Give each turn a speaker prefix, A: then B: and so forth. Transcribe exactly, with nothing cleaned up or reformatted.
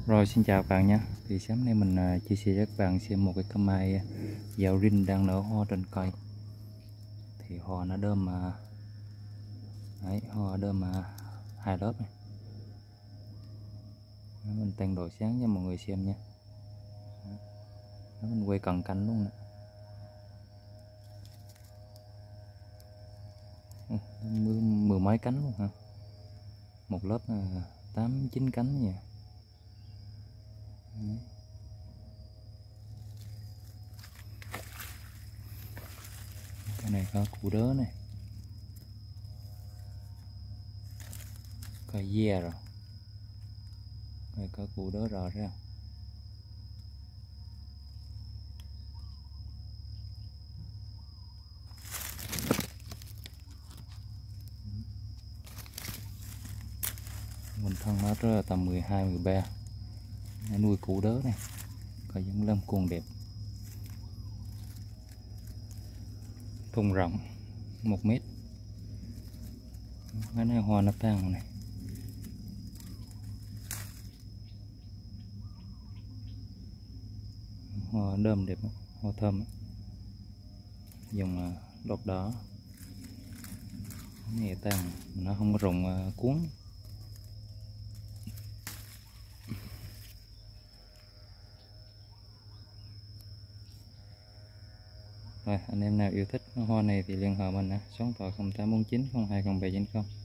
A: Rồi xin chào các bạn nhé. Thì sáng nay mình uh, chia sẻ với các bạn xem một cái cây mai dạo rin đang nở hoa trên cây. Thì hoa nó đơm mà đấy, hoa đơm mà hai lớp này. Đó, mình tăng độ sáng cho mọi người xem nha. Đó, mình quay cận cảnh luôn nè. Mười, mười mấy cánh luôn ha. Một lớp uh, tám chín cánh nha. Đấy. Cái này có củ đớ này, cây dè rồi, đây có củ đớ rõ ra. Mình thân nó rất là tầm mười hai mười ba, nuôi củ đớ này, có giống lâm cuồng đẹp, thùng rộng một mét. Cái này hoa nó tăng này, hoa đơm đẹp, hoa thơm, dùng đọt đỏ. Cái này tăng nó không có rụng cuốn. Rồi, anh em nào yêu thích hoa này thì liên hệ mình á, số điện thoại không tám bốn chín không hai không bảy chín không.